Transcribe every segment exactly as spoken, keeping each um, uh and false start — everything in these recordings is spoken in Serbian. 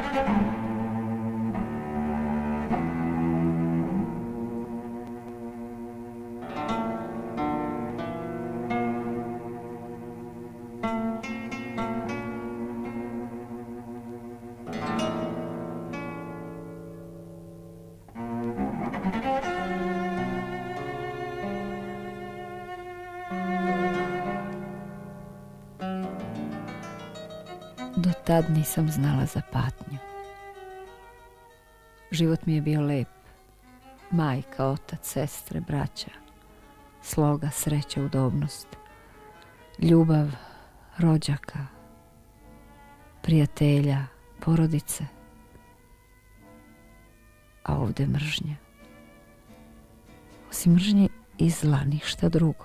Do tad nisam znala za patnju. Život mi je bio lep. Majka, otac, sestre, braća. Sloga, sreća, udobnost. Ljubav, rođaka, prijatelja, porodice. A ovdje mržnja. Osim mržnje i zla, ništa drugo.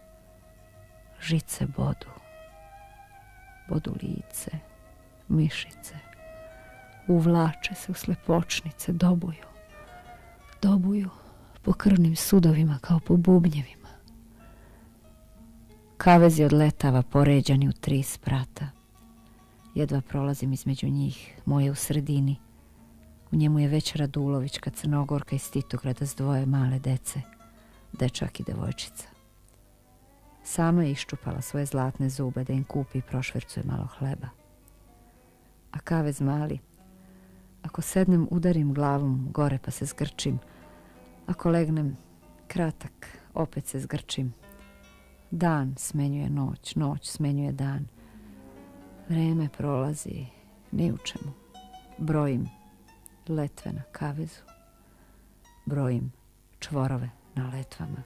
Žice bodu. Bodu lice, mišice. Uvlače se u slepočnice, dobuju. Dobuju po krvnim sudovima kao po bubnjevima. Kavez je odletava poređani u tri sprata. Jedva prolazim između njih, moje u sredini. U njemu je već Radulovićka, Crnogorka iz Titograda s dvoje male dece, dečak i devojčica. Sama je iščupala svoje zlatne zube da im kupi i prošvercuje malo hleba. A Kavez mali, ako sednem udarim glavom gore pa se zgrčim, ako legnem kratak opet se zgrčim. Dan smenjuje noć, noć smenjuje dan. Vreme prolazi ni u čemu. Brojim letve na kavezu. Brojim čvorove na letvama.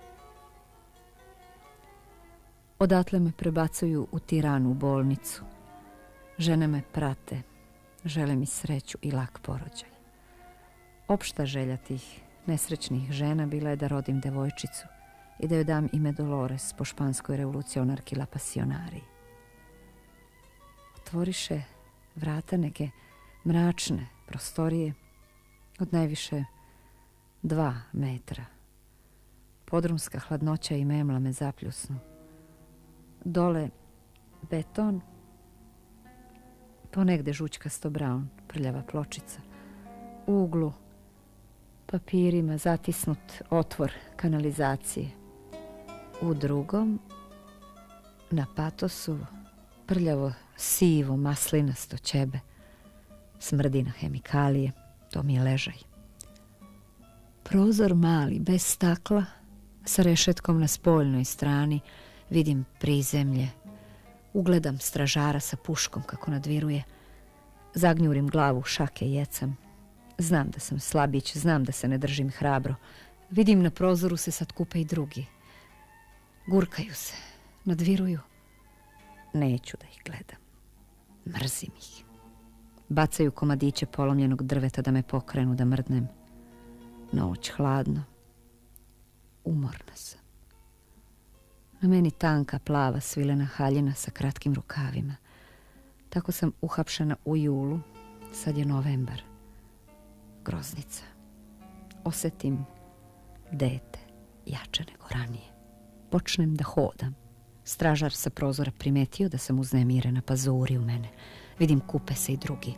Odatle me prebacuju u Tiranu u bolnicu. Žene me prate, žele mi sreću i lak porođaj. Opšta želja tih nesrećnih žena bila je da rodim devojčicu i da joj dam ime Dolores po španskoj revolucionarki La Pasionari. Otvoriše vrata neke mračne prostorije od najviše dva metra. Podrumska hladnoća i memla me zapljusnu. Dole beton, ponegde žućkasto braun, prljava pločica. U uglu papirima zatisnut otvor kanalizacije. U drugom, na patosu, prljavo sivo maslinasto ćebe. Smrdi na hemikalije, to mi je ležaj. Prozor mali, bez stakla, sa rešetkom na spoljnoj strani, vidim prizemlje. Ugledam stražara sa puškom kako nadviruje. Zagnjurim glavu, šake jecam. Znam da sam slabić, znam da se ne držim hrabro. Vidim na prozoru se sad kupe i drugi. Gurkaju se, nadviruju. Neću da ih gledam. Mrzim ih. Bacaju komadiće polomljenog drveta da me pokrenu, da mrdnem. Noć hladno. Umorna sam. Na meni tanka, plava, svilena haljina sa kratkim rukavima. Tako sam uhapšena u julu. Sad je novembar. Groznica. Osetim dete jače nego ranije. Počnem da hodam. Stražar sa prozora primetio da sam uznemirena, pa zuri u mene. Vidim kupe se i drugi.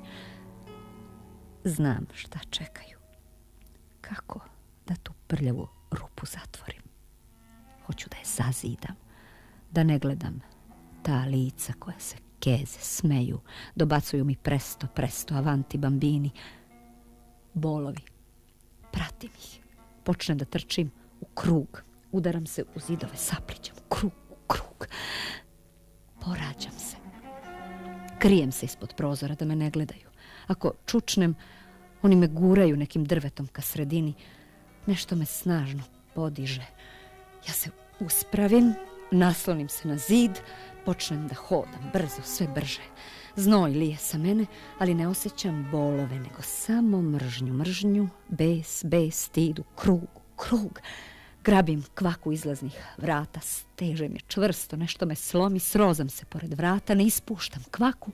Znam šta čekaju. Kako da tu prljavu rupu zatvorim? Hoću da je zazidam, da ne gledam ta lica koja se keze, smeju, dobacuju mi presto, presto, avanti, bambini. Bolovi. Pratim ih. Počnem da trčim u krug. Udaram se u zidove, saplićem u krug, u krug. Porađam se. Krijem se ispod prozora da me ne gledaju. Ako čučnem, oni me guraju nekim drvetom ka sredini. Nešto me snažno podiže. Ja se uspravim, naslonim se na zid, počnem da hodam, brzo, sve brže. Znoj lije sa mene, ali ne osjećam bolove, nego samo mržnju, mržnju, bes, bes, stid, u krug, u krug. Grabim kvaku izlaznih vrata, stežem je čvrsto, nešto me slomi, srozam se pored vrata, ne ispuštam kvaku.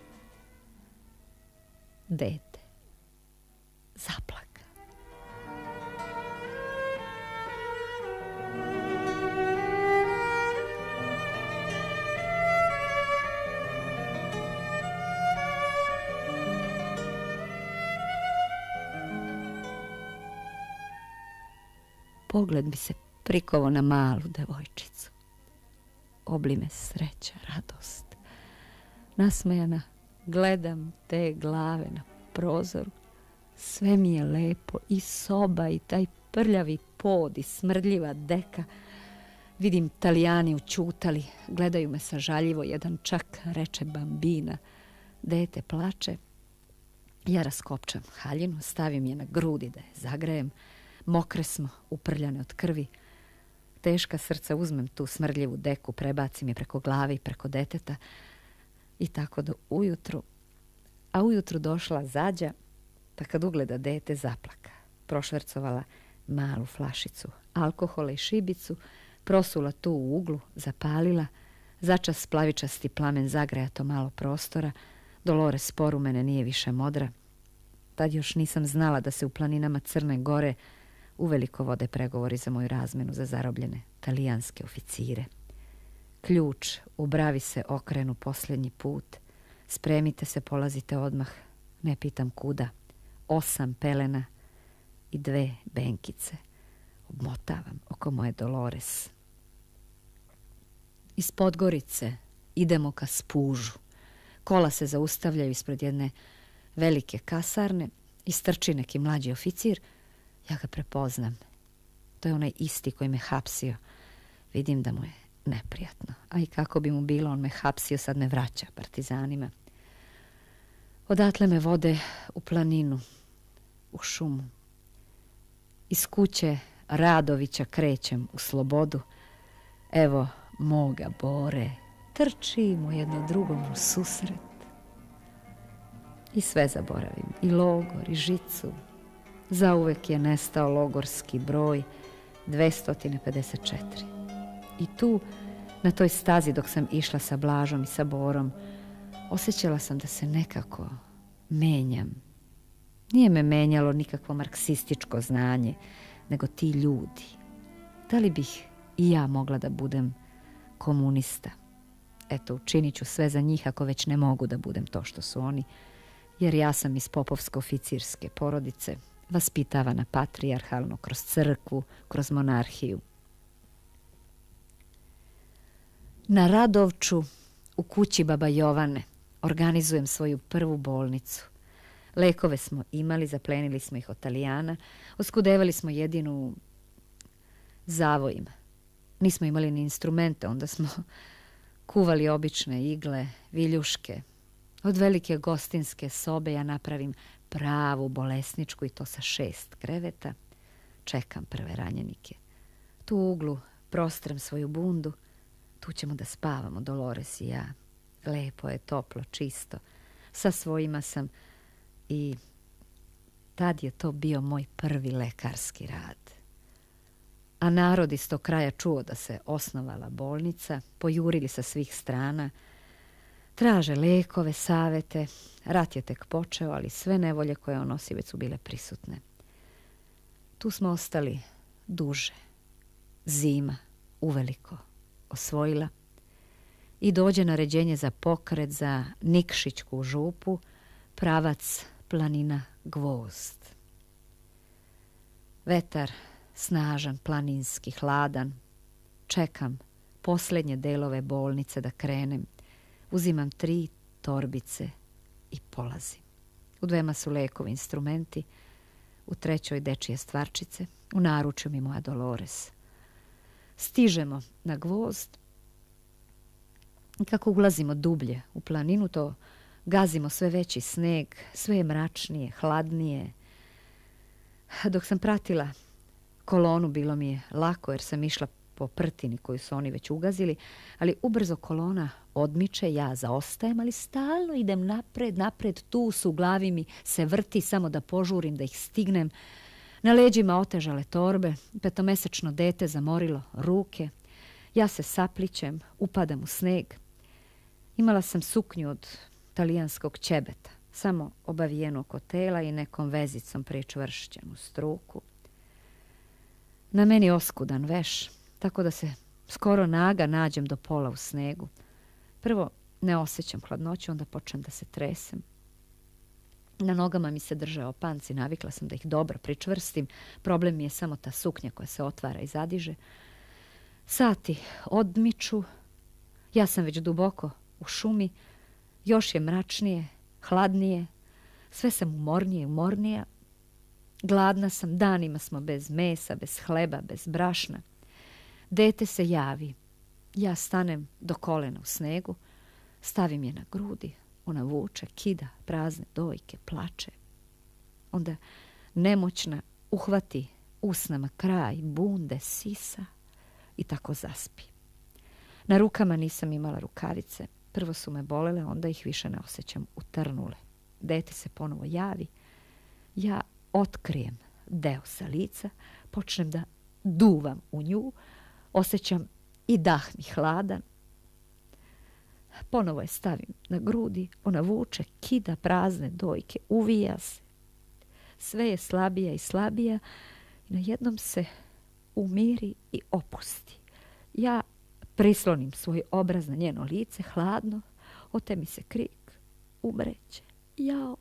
Dete zaplaka. pogled mi se prikovo na malu devojčicu. Obli me sreća, radost. Nasmejana gledam te glave na prozoru. Sve mi je lepo, i soba, i taj prljavi pod, i smrdljiva deka. Vidim Talijani učutali, gledaju me sažaljivo, jedan čak reče bambina. Dete plače. Ja raskopčam haljinu, stavim je na grudi da je zagrejem. Mokre smo, uprljane od krvi. Teška srca uzmem tu smrdljivu deku, prebacim je preko glave i preko deteta. I tako do ujutru. A ujutru došla Zađa, pa kad ugleda dete zaplaka. Prošvercovala malu flašicu alkohola i šibicu, prosula tu u uglu, zapalila, začas plavičasti plamen zagreja to malo prostora. Dolores porumene nije više modra. Tad još nisam znala da se u planinama Crne Gore uveliko vode pregovori za moju razmenu za zarobljene talijanske oficire. Ključ u bravi se okrenu posljednji put. Spremite se, polazite odmah. Ne pitam kuda. Osam pelena i dve benkice obmotavam oko moje Dolores. Iz Podgorice idemo ka Spužu. Kola se zaustavljaju ispred jedne velike kasarne. Istrči neki mlađi oficir. Ja ga prepoznam. To je onaj isti koji me hapsio. Vidim da mu je neprijatno. A i kako bi mu bilo, on me hapsio, sad me vraća partizanima. Odatle me vode u planinu, u šumu. Iz kuće Radovića krećem u slobodu. Evo moga Bore, trčimo jedno drugom u susret. I sve zaboravim, i logor, i žicu. Zauvek je nestao logorski broj dvesta pedeset četiri. I tu, na toj stazi dok sam išla sa Blažom i sa Borom, osjećala sam da se nekako menjam. Nije me menjalo nikakvo marksističko znanje, nego ti ljudi. Da li bih i ja mogla da budem komunista? Eto, učinit ću sve za njih ako već ne mogu da budem to što su oni, jer ja sam iz popovsko-oficirske porodice, vaspitavana patrijarhalno, kroz crkvu, kroz monarhiju. Na Radovču, u kući baba Jovane, organizujem svoju prvu bolnicu. Lekove smo imali, zaplenili smo ih od Talijana, oskudevali smo jedinu zavojima. Nismo imali ni instrumente, onda smo kuvali obične igle, viljuške. Od velike gostinske sobe ja napravim pravu bolesničku i to sa šest kreveta. Čekam prve ranjenike. Tu u uglu prostrem svoju bundu. Tu ćemo da spavamo, Dolores i ja. Lepo je, toplo, čisto. Sa svojima sam i tad je to bio moj prvi lekarski rad. A narod iz tog kraja čuo da se osnovala bolnica, pojurili sa svih strana, traže lekove, savete. Rat je tek počeo, ali sve nevolje koje on nosi već su bile prisutne. Tu smo ostali duže. Zima uveliko osvojila i dođe naređenje za pokret za Nikšićku župu, pravac planina Gvozd. Vetar snažan, planinski, hladan. Čekam posljednje delove bolnice da krenem. Uzimam tri torbice i polazim. U dvema su lekovi instrumenti, u trećoj dečije stvarčice, u naručju mi moja Dolores. Stižemo na Gvozd i kako ulazimo dublje u planinu, to gazimo sve veći sneg, sve je mračnije, hladnije. Dok sam pratila kolonu, bilo mi je lako jer sam išla po prtini koju su oni već ugazili, ali ubrzo kolona odmiče, ja zaostajem, ali stalno idem napred, napred, tu su, u glavi mi se vrti samo da požurim, da ih stignem. Na leđima otežale torbe, petomesečno dete zamorilo ruke. Ja se saplićem, upadam u sneg. Imala sam suknju od talijanskog ćebeta, samo obavijenu oko tela i nekom vezicom pričvršćenu struku. Na meni oskudan veš, tako da se skoro naga nađem do pola u snegu. Prvo ne osjećam hladnoću, onda počnem da se tresem. Na nogama mi se drže opanci, navikla sam da ih dobro pričvrstim. Problem mi je samo ta suknja koja se otvara i zadiže. Sati odmiču. Ja sam već duboko u šumi. Još je mračnije, hladnije. Sve sam umornije i umornija. Gladna sam, danima smo bez mesa, bez hleba, bez brašna. Dete se javi. Ja stanem do kolena u snegu. Stavim je na grudi. Ona vuče, kida, prazne dojke, plače. Onda nemoćna uhvati usnama kraj, bunde, sisa i tako zaspi. Na rukama nisam imala rukavice. Prvo su me bolele, onda ih više ne osjećam utrnule. Dete se ponovo javi. Ja otkrijem deo sa lica, počnem da duvam u nju, osjećam i dah mi hladan. Ponovo je stavim na grudi, ona vuče, kida prazne dojke, uvija se. Sve je slabija i slabija i na jednom se umiri i opusti. Ja prislonim svoj obraz na njeno lice, hladno, ote mi se krik, umreće, jao.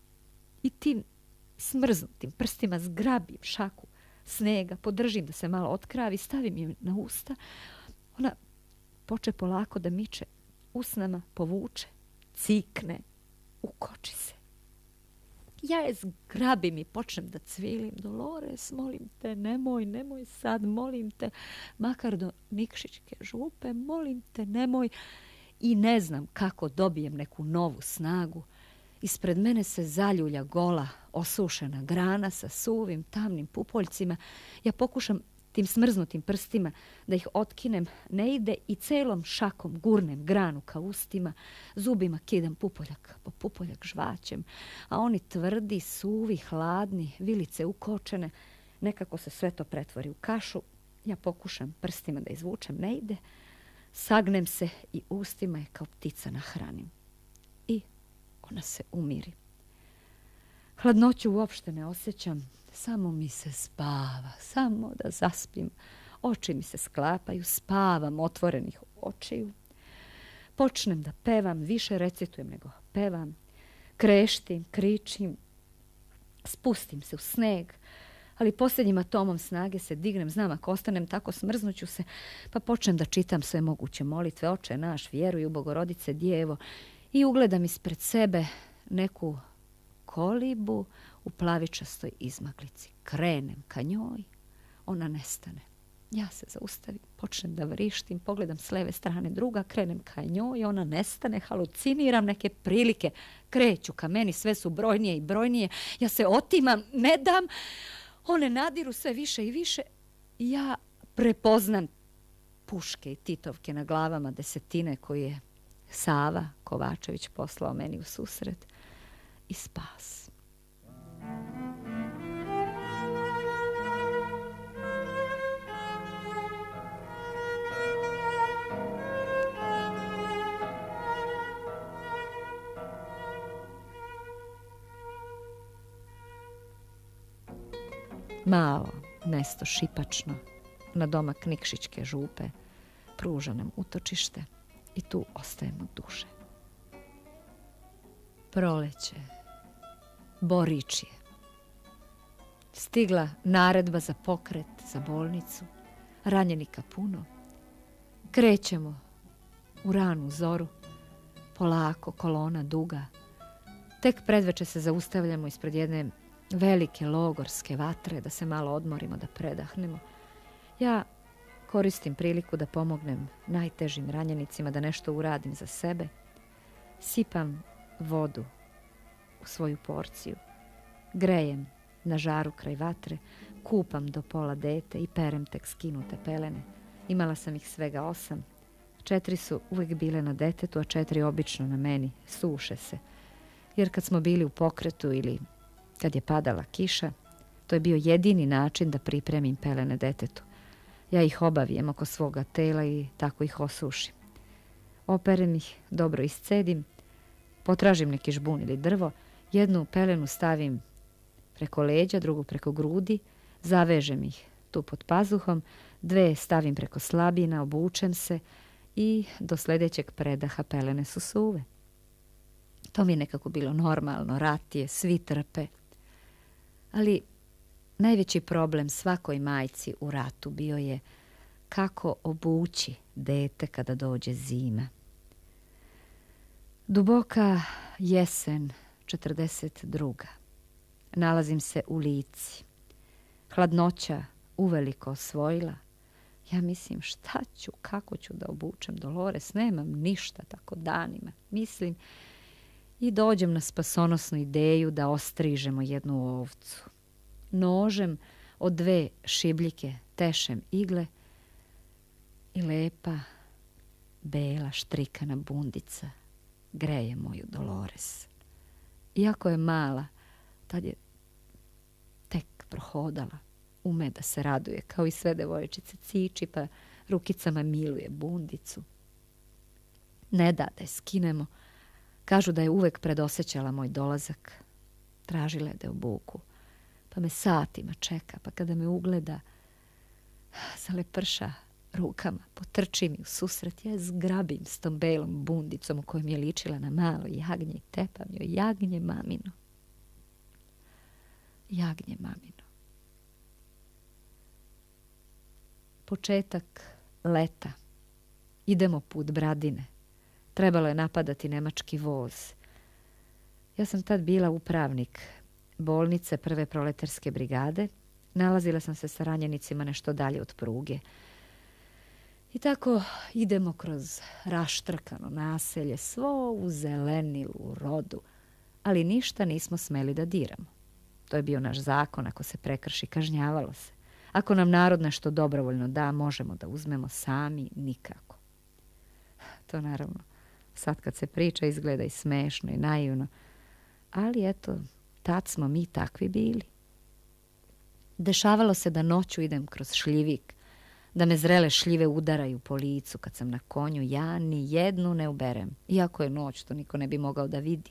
I tim smrznutim prstima zgrabim šaku snega, podržim da se malo otkravi, stavim je na usta. Ona poče polako da miče usnama, povuče, cikne, ukoči se. Ja je zgrabim i počnem da cvilim. Dolores, molim te, nemoj, nemoj sad, molim te, makar do Nikšićke župe, molim te, nemoj. I ne znam kako dobijem neku novu snagu. Ispred mene se zaljulja gola, osušena grana sa suvim, tamnim pupoljcima. Ja pokušam tim smrznutim prstima da ih otkinem, ne ide i celom šakom gurnem granu ka ustima, zubima kidam pupoljak po pupoljak žvaćem, a oni tvrdi, suvi, hladni, vilice ukočene, nekako se sve to pretvori u kašu. Ja pokušam prstima da izvučem, ne ide, sagnem se i ustima je kao ptica nahranim. I ona se umiri. Hladnoću uopšte ne osjećam, samo mi se spava, samo da zaspim. Oči mi se sklapaju, spavam otvorenih očiju. Počnem da pevam, više recitujem nego pevam. Kreštim, kričim, spustim se u sneg, ali posljednjim atomom snage se dignem, znam ako ostanem tako smrznuću se, pa počnem da čitam sve moguće molitve. Oče naš, vjeruj u Bogorodice Djevo, i ugledam ispred sebe neku kolibu u plavičastoj izmaglici. Krenem ka njoj, ona nestane. Ja se zaustavim, počnem da vrištim, pogledam s leve strane druga, krenem ka njoj, ona nestane, haluciniram, neke prilike kreću ka meni, sve su brojnije i brojnije. Ja se otimam, ne dam, one nadiru sve više i više. Ja prepoznam puške i titovke na glavama desetine koje je Sava Kovačević poslao meni u susret i spas. Malo mesto šipačno, na domak Nikšićke župe, pruža nam utočište i tu ostajemo duže. Proleće, Boričje. Stigla naredba za pokret, za bolnicu, ranjenika puno. Krećemo u ranu zoru, polako, kolona duga. Tek predveče se zaustavljamo ispred jedne velike logorske vatre da se malo odmorimo, da predahnemo. Ja koristim priliku da pomognem najtežim ranjenicima, da nešto uradim za sebe. Sipam vodu u svoju porciju, grejem na žaru kraj vatre, kupam do pola dete i perem tek skinute pelene. Imala sam ih svega osam. Četiri su uvijek bile na detetu, a četiri obično na meni. Suše se. Jer kad smo bili u pokretu ili kad je padala kiša, to je bio jedini način da pripremim pelene detetu. Ja ih obavijem oko svoga tela i tako ih osušim. Operem ih, dobro iscedim, potražim neki žbun ili drvo, jednu pelenu stavim preko leđa, drugu preko grudi, zavežem ih tu pod pazuhom, dve stavim preko slabina, obučem se i do sljedećeg predaha pelene su suve. To mi je nekako bilo normalno, rat je, svi trpe. Ali najveći problem svakoj majci u ratu bio je kako obući dete kada dođe zima. Duboka jesen četrdeset druga. Nalazim se u Lici. Hladnoća uveliko osvojila. Ja mislim, šta ću, kako ću da obučem Dolores, nemam ništa, tako danima. Mislim, i dođem na spasonosnu ideju da ostrižemo jednu ovcu. Nožem od dve šibljike tešem igle i lepa, bela, štrikana bundica greje moju Dolores. Iako je mala, tad je tek prohodala. Ume da se raduje, kao i sve devojčice, ciči pa rukicama miluje bundicu. Ne da da je skinemo. Kažu da je uvek predosećala moj dolazak. Tražila je da je obuku, pa me satima čeka, pa kada me ugleda, zaleprša rukama, potrči mi u susret, ja zgrabim s tom belom bundicom u kojoj mi je ličila na malo jagnje i tepam joj, jagnje mamino. Jagnje mamino. Početak leta. Idemo put Bradine. Trebalo je napadati nemački voz. Ja sam tad bila upravnik bolnice prve proletarske brigade. Nalazila sam se sa ranjenicima nešto dalje od pruge. I tako idemo kroz raštrkano naselje, svo u zelenilu, u rodu, ali ništa nismo smeli da diramo. To je bio naš zakon, ako se prekrši, kažnjavalo se. Ako nam narod nešto dobrovoljno da, možemo da uzmemo sami, nikako. To naravno, sad kad se priča, izgleda i smešno i naivno, ali eto, tad smo mi takvi bili. Dešavalo se da noću idem kroz šljivik, da me zrele šljive udaraju po licu kad sam na konju, ja ni jednu ne uberem, iako je noć, to niko ne bi mogao da vidi.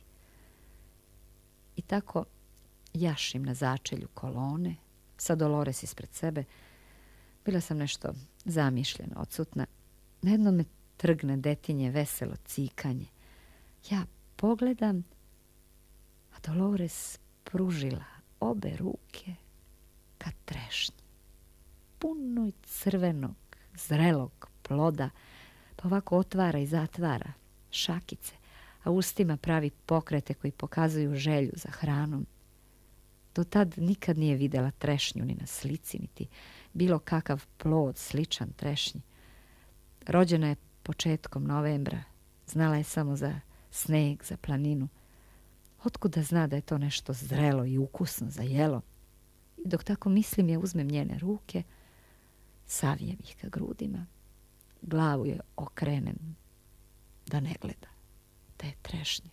I tako jašim na začelju kolone, sa Dolores ispred sebe. Bila sam nešto zamišljena, odsutna. Na jedno me trgne detinje veselo cikanje. Ja pogledam, a Dolores pružila obe ruke ka trešnji. Punoj crvenog, zrelog ploda, pa ovako otvara i zatvara šakice, a ustima pravi pokrete koji pokazuju želju za hranom. Do tad nikad nije videla trešnju ni na slici, niti bilo kakav plod sličan trešnji. Rođena je početkom novembra. Znala je samo za sneg, za planinu. Otkuda zna da je to nešto zrelo i ukusno za jelo? I dok tako mislim, ja uzmem njene ruke, savijem ih ka grudima, glavu je okrenem da ne gleda te trešnje.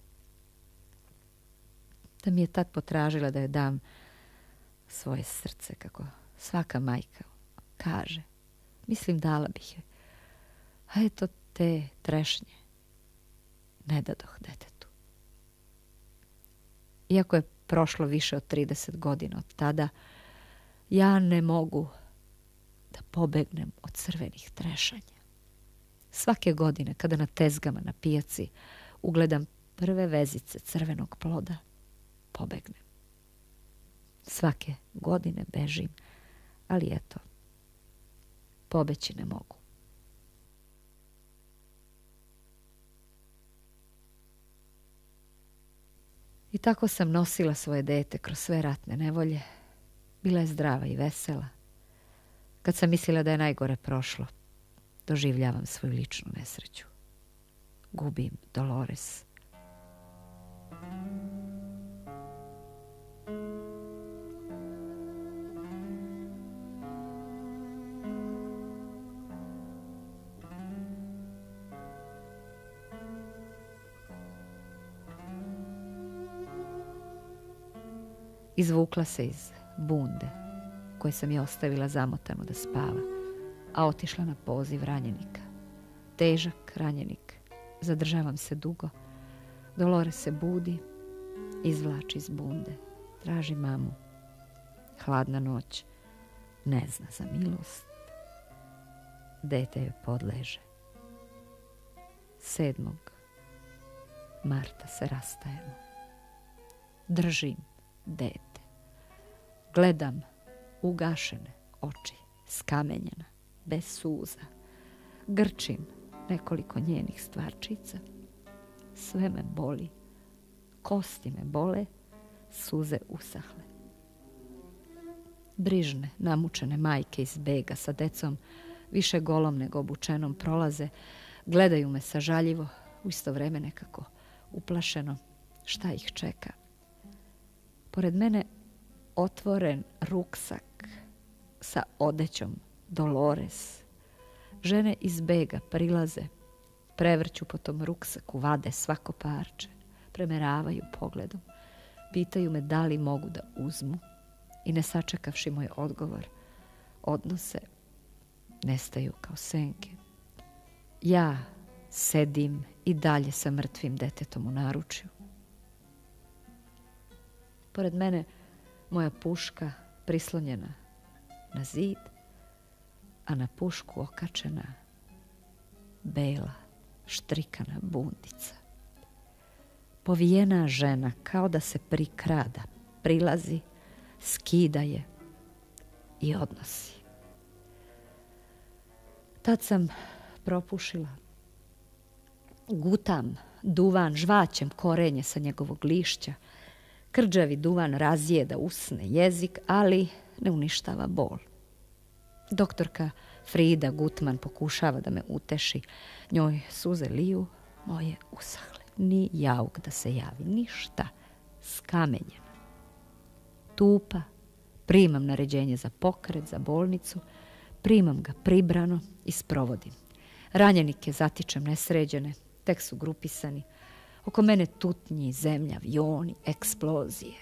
Da mi je tad potražila da joj dam svoje srce, kako svaka majka kaže. Mislim, dala bih joj. A eto, te trešnje ne dadoh detetu. Iako je prošlo više od trideset godina od tada, ja ne mogu da pobegnem od crvenih trešanja. Svake godine, kada na tezgama na pijaci ugledam prve vezice crvenog ploda, pobegnem. Svake godine bežim, ali eto, pobeći ne mogu. I tako sam nosila svoje dete kroz sve ratne nevolje. Bila je zdrava i vesela. Kad sam mislila da je najgore prošlo, doživljavam svoju ličnu nesreću. Gubim Dolores. Izvukla se iz bunde koje sam je ostavila zamotanu da spava, a otišla na poziv ranjenika. Težak ranjenik. Zadržavam se dugo. Dolores se budi, izvlači iz bunde, traži mamu. Hladna noć, ne zna za milost. Dete joj podleže. Sedmog marta se rastajemo. Držim dete. Gledam ugašene oči, skamenjena, bez suza. Grčim nekoliko njenih stvarčica. Sve me boli. Kosti me bole, suze usahle. Brižne, namučene majke iz bega sa decom, više golom nego obučenom, prolaze, gledaju me sažaljivo, u isto vreme nekako uplašeno. Šta ih čeka? Pored mene otvoren ruksak sa odećom Dolores. Žene iz bega prilaze, prevrću po tom ruksaku, vade svako parče, premeravaju pogledom, pitaju me da li mogu da uzmu i ne sačekavši moj odgovor, odnose, nestaju kao senke. Ja sedim i dalje sa mrtvim detetom u naručju. Pored mene moja puška prislonjena na zid, a na pušku okačena bela, štrikana bundica. Povijena žena kao da se prikrada, prilazi, skida je i odnosi. Tad sam propušila. Gutam duvan, žvaćem korenje sa njegovog lišća. Krđavi duvan razjeda usne jezik, ali ne uništava bol. Doktorka Frida Gutman pokušava da me uteši. Njoj suze liju, moje usahle. Ni jauk da se javi, ništa. Skamenjena. Tupa. Primam naređenje za pokret, za bolnicu. Primam ga pribrano i sprovodim. Ranjenike zatičem nesređene, tek su grupisani. Oko mene tutnji, zemlja, avioni, eksplozije.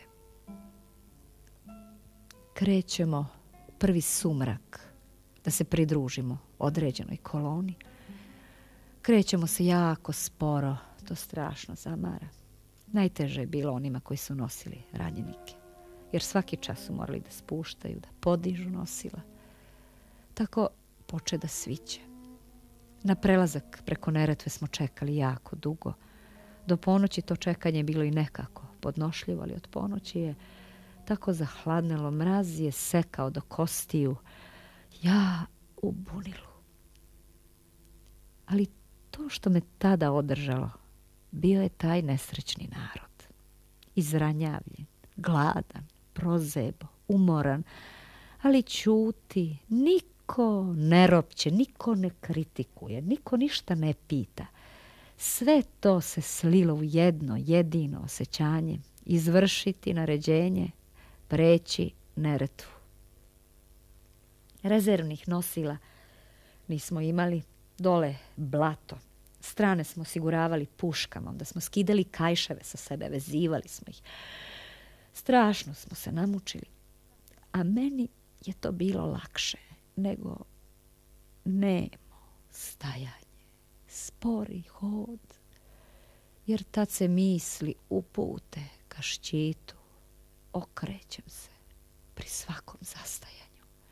Krećemo prvi sumrak da se pridružimo određenoj koloni. Krećemo se jako sporo, to strašno zamara. Najteže je bilo onima koji su nosili ranjenike, jer svaki čas su morali da spuštaju, da podižu nosila. Tako poče da sviće. Na prelazak preko Neretve smo čekali jako dugo. Do ponoći to čekanje je bilo i nekako podnošljivo, ali od ponoći je tako zahladnelo, mraz je sekao do kostiju. Ja u bunilu. Ali to što me tada održalo bio je taj nesrećni narod. Izranjavljen, gladan, prozebo, umoran, ali ćuti, niko ne ropće, niko ne kritikuje, niko ništa ne pita. Sve to se slilo u jedno jedino osjećanje, izvršiti naređenje, preći Neretvu. Rezervnih nosila nismo imali, dole blato. Strane smo osiguravali puškama, onda smo skidali kajševe sa sebe, vezivali smo ih. Strašno smo se namučili, a meni je to bilo lakše nego nemo stajanje, spori hod, jer tad se misli upute ka ščitu, okrećem se pri svakom zastajanju,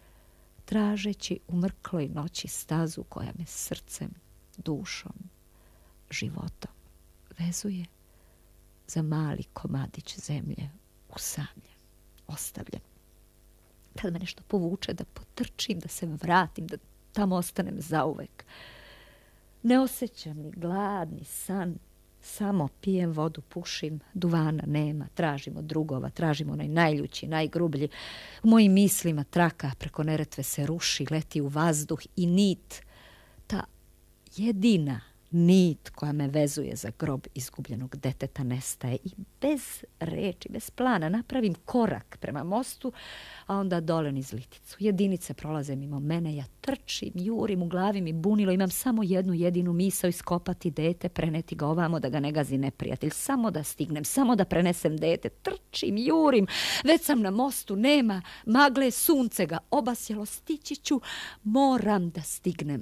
tražeći u mrkloj noći stazu koja me srcem, dušom, životom vezuje za mali komadić zemlje usamljen, ostavljen. Tad me nešto povuče da potrčim, da se vratim, da tamo ostanem zauvek. Ne osjećam ni glad, ni san, samo pijem vodu, pušim, duvana nema, tražim od drugova, tražim onaj najljući, najgrublji. U mojim mislima traka preko Neretve se ruši, leti u vazduh i nit, ta jedina nit koja me vezuje za grob izgubljenog deteta nestaje i bez reči, bez plana napravim korak prema mostu, a onda dole niz Liticu. Jedinice prolaze mimo mene, ja trčim, jurim, u glavi mi bunilo, imam samo jednu jedinu misao, iskopati dete, preneti ga ovamo da ga ne gazi neprijatelj, samo da stignem, samo da prenesem dete, trčim, jurim, već sam na mostu, nema magle, sunce ga obasjelo, stići ću, moram da stignem.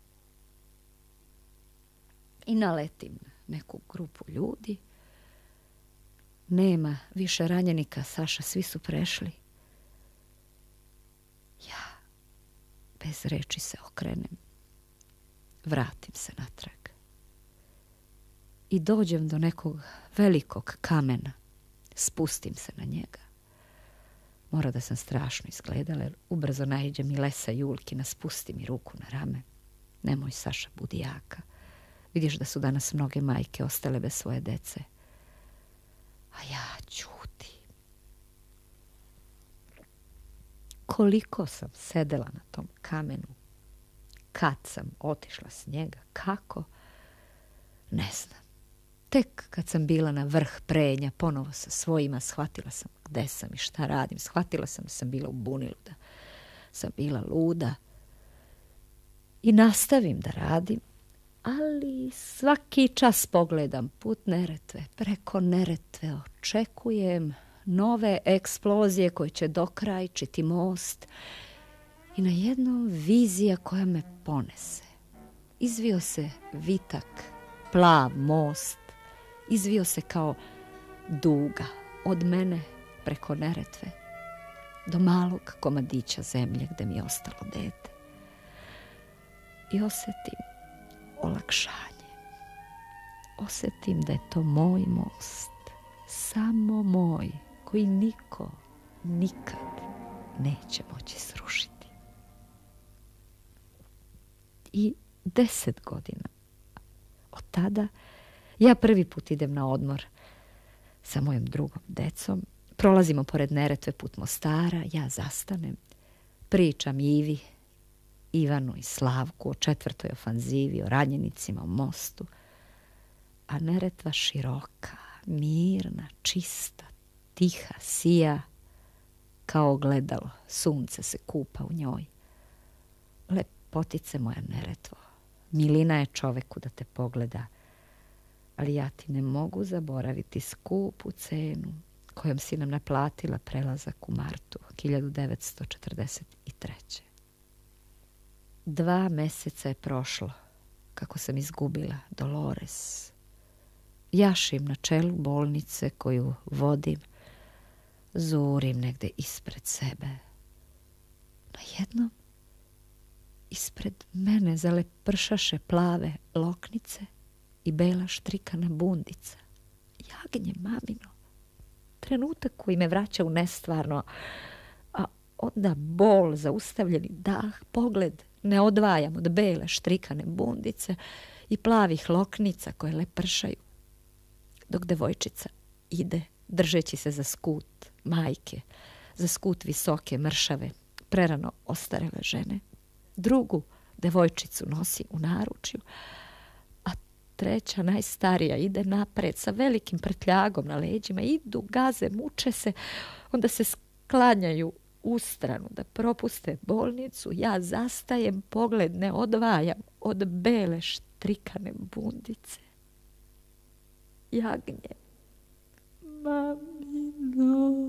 I naletim neku grupu ljudi. Nema više ranjenika, Saša, svi su prešli. Ja bez reči se okrenem. Vratim se natrag. i dođem do nekog velikog kamena. Spustim se na njega. Mora da sam strašno izgledala, jer ubrzo naiđe mi Lesa Julkina, spusti mi ruku na rame. Nemoj, Saša, budi jaka. Vidiš da su danas mnoge majke ostale bez svoje dece. A ja ćutim. Koliko sam sedela na tom kamenu, kad sam otišla s njega, kako, ne znam. Tek kad sam bila na vrh prenja, ponovo sa svojima, shvatila sam gde sam i šta radim. Shvatila sam da sam bila u bunilu, da sam bila luda. I nastavim da radim, ali svaki čas pogledam put Neretve, preko Neretve očekujem nove eksplozije koje će dokrajčiti most i na jednom vizija koja me ponese. Izvio se vitak, plav most, izvio se kao duga od mene preko Neretve do malog komadića zemlje gde mi je ostalo dete. I osetim olakšanje. Osetim da je to moj most, samo moj, koji niko nikad neće moći srušiti. I deset godina od tada ja prvi put idem na odmor sa mojom drugom decom. Prolazimo pored Neretve put Mostara, ja zastanem, pričam Ivi, Ivanu i Slavku o četvrtoj ofanzivi, o ranjenicima, o mostu. A Neretva široka, mirna, čista, tiha, sija, kao ogledalo. Sunce se kupa u njoj. Lepotice moja Neretvo, milina je čoveku da te pogleda, ali ja ti ne mogu zaboraviti skupu cenu kojom si nam naplatila prelazak u martu hiljadu devetsto četrdeset treće. Dva meseca je prošlo kako sam izgubila Dolores. Jašim na čelu bolnice koju vodim, zurim negde ispred sebe. Najednom ispred mene zalepršaše plave loknice i bela štrikana bundica. Jagnje mamino. Trenutak koji me vraća u nestvarno, a onda bol, zaustavljeni dah, pogled ne odvajam od bele štrikane bundice i plavih loknica koje lepršaju, dok devojčica ide držeći se za skut majke, za skut visoke, mršave, prerano ostarele žene. Drugu devojčicu nosi u naručju, a treća, najstarija, ide napred sa velikim prtljagom na leđima. Idu, gaze, muče se, onda se sklanjaju u stranu da propuste bolnicu. Ja zastajem, pogled ne odvajam od bele štrikane bundice. Jagnje mamino.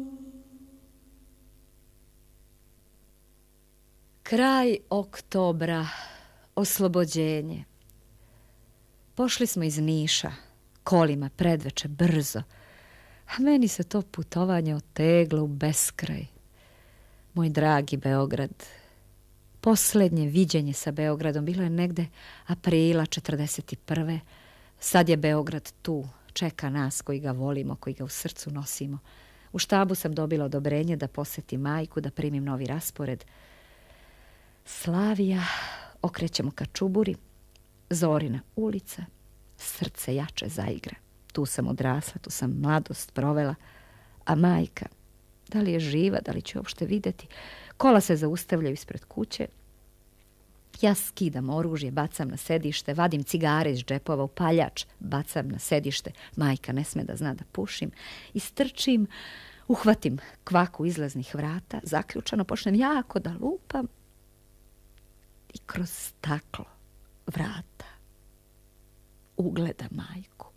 Kraj oktobra, oslobođenje. Pošli smo iz Niša, kolima predveče, brzo, a meni se to putovanje oteglo u beskraj. Moj dragi Beograd, posljednje viđenje sa Beogradom bilo je negde aprila četrdeset prve. Sad je Beograd tu, čeka nas koji ga volimo, koji ga u srcu nosimo. U štabu sam dobila odobrenje da posetim majku, da primim novi raspored. Slavija, okrećemo ka Čuburi, Zorina ulica, srce jače zaigra. Tu sam odrasla, tu sam mladost provela, a majka, da li je živa, da li će uopšte videti? Kola se zaustavljaju ispred kuće. Ja skidam oružje, bacam na sedište, vadim cigare iz džepova, upaljač, bacam na sedište. Majka ne sme da zna da pušim. Istrčim, uhvatim kvaku izlaznih vrata, zaključano, počnem jako da lupam i kroz staklo vrata ugleda majku.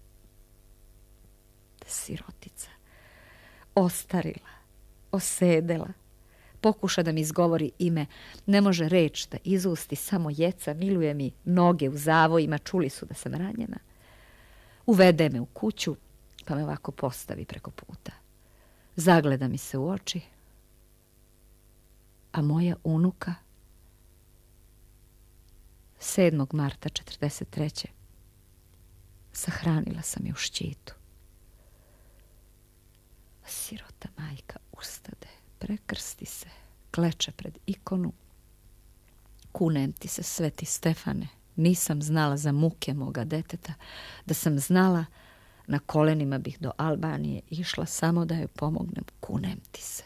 Sirotica, ostarila, osedela, pokuša da mi izgovori ime, ne može reč da izusti, samo jeca, miluje mi noge u zavojima, čuli su da sam ranjena. Uvede me u kuću, pa me ovako postavi preko puta. Zagleda mi se u oči, a moja unuka sedmog marta četrdeset treće Sahranila sam je u ščitu. Sirota majka ustade, prekrsti se, kleče pred ikonu. Kunem ti se, Sveti Stefane, nisam znala za muke moga deteta. Da sam znala, na kolenima bih do Albanije išla samo da joj pomognem. Kunem ti se.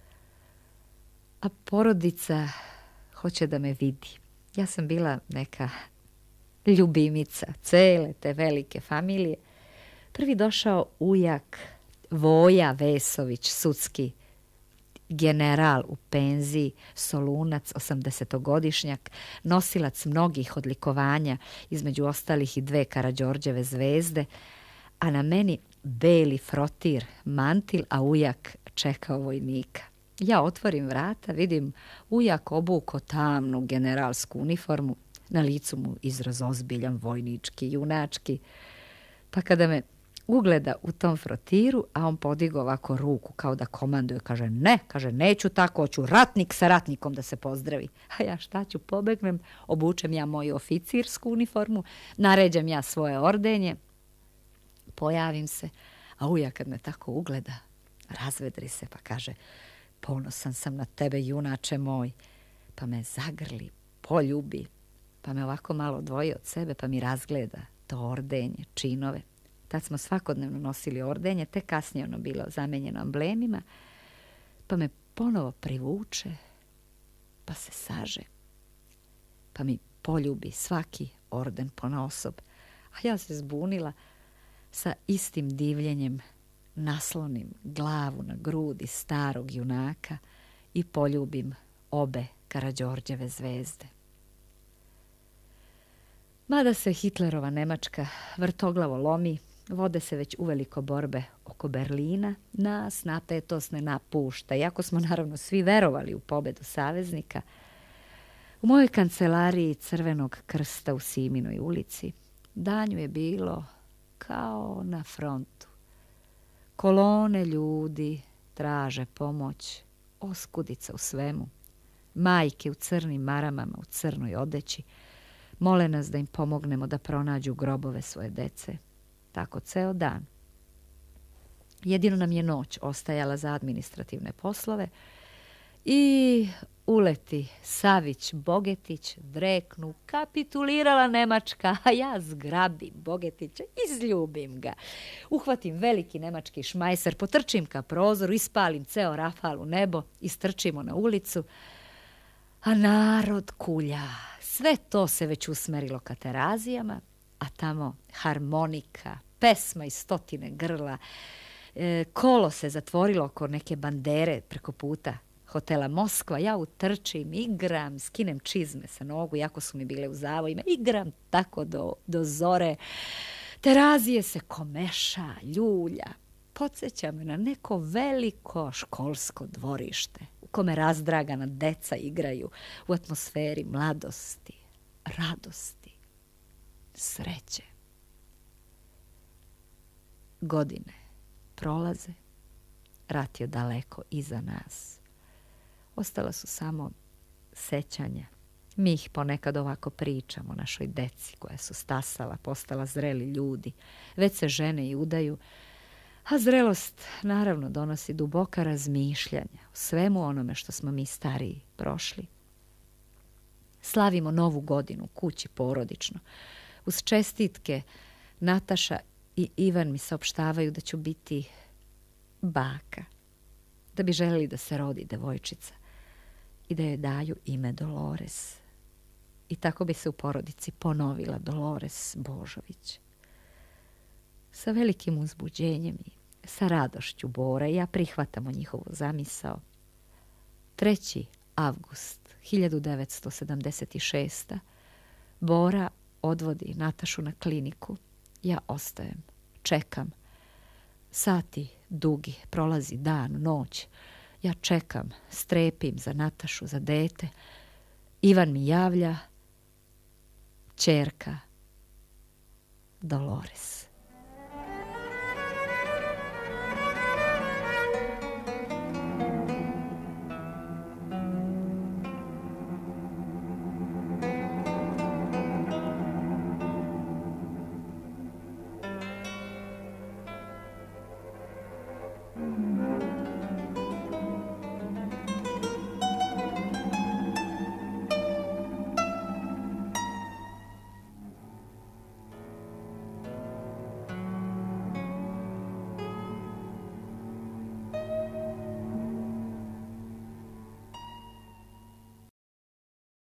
A porodica hoće da me vidi. Ja sam bila neka ljubimica cele te velike familije. Prvi došao ujak Voja Vesović, sudski general u penziji, Solunac, osamdesetogodišnjak, nosilac mnogih odlikovanja, između ostalih i dve Karađorđeve zvezde, a na meni beli frotir, mantil, a ujak čekao vojnika. Ja otvorim vrata, vidim ujak obuko tamnu generalsku uniformu, na licu mu izraz ozbiljan, vojnički, junački, pa kada me ugleda u tom frotiru, a on podigo ovako ruku kao da komanduje, kaže ne, kaže neću tako, hoću ratnik sa ratnikom da se pozdravi. A ja šta ću, pobegnem, obučem ja moju oficirsku uniformu, naređem ja svoje ordenje, pojavim se, a ujak kad me tako ugleda, razvedri se pa kaže ponosan sam na tebe, junače moj, pa me zagrli, poljubi, pa me ovako malo odvoji od sebe, pa mi razgleda to ordenje, činove. Tad smo svakodnevno nosili ordenje, te kasnije ono bilo zamenjeno amblemima, pa me ponovo privuče, pa se saže, pa mi poljubi svaki orden ponaosob. A ja se zbunila, sa istim divljenjem naslonim glavu na grudi starog junaka i poljubim obe Karađorđeve zvezde. Mada se Hitlerova Nemačka vrtoglavo lomi, vode se već uveliko borbe oko Berlina, nas napetost ne napušta. Iako smo naravno svi verovali u pobedu saveznika, u mojoj kancelariji Crvenog krsta u Siminoj ulici danju je bilo kao na frontu. Kolone ljudi traže pomoć, oskudica u svemu, majke u crnim maramama, u crnoj odeći, mole nas da im pomognemo da pronađu grobove svoje dece. Tako ceo dan. Jedino nam je noć ostajala za administrativne poslove i uleti Savić, Bogetić, dreknu, kapitulirala Nemačka, a ja zgrabim Bogetića, izljubim ga. Uhvatim veliki nemački šmajser, potrčim ka prozoru, ispalim ceo rafal u nebo, istrčimo na ulicu, a narod kulja. Sve to se već usmerilo ka Terazijama, a tamo harmonika, pesma i stotine grla. E, kolo se zatvorilo oko neke bandere preko puta hotela Moskva. Ja utrčim, igram, skinem čizme sa nogu, jako su mi bile u zavojima. Igram tako do, do zore. Terazije se komeša, ljulja. Podsjeća me na neko veliko školsko dvorište u kome razdragana deca igraju u atmosferi mladosti, radosti, sreće. Godine prolaze, rat je daleko iza nas. Ostala su samo sećanja. Mi ih ponekad ovako pričamo našoj deci koja su stasala, postala zreli ljudi. Već se žene i udaju, a zrelost naravno donosi duboka razmišljanja o svemu onome što smo mi stariji prošli. Slavimo novu godinu kući porodično. Uz čestitke Nataša i Ivan mi saopštavaju da ću biti baka, da bi želeli da se rodi devojčica i da joj daju ime Dolores. I tako bi se u porodici ponovila Dolores Božović. Sa velikim uzbuđenjem i sa radošću Bora i ja prihvatamo njihovu zamisao. treći avgust hiljadu devetsto sedamdeset šeste. Bora odvodi Natašu na kliniku. Ja ostajem, čekam. Sati dugi, prolazi dan, noć. Ja čekam, strepim za Natašu, za dete. Ivan mi javlja, ćerka Dolores.